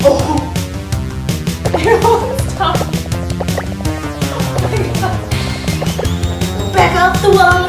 Oh! It won't stop. Oh my god. Back up the wall.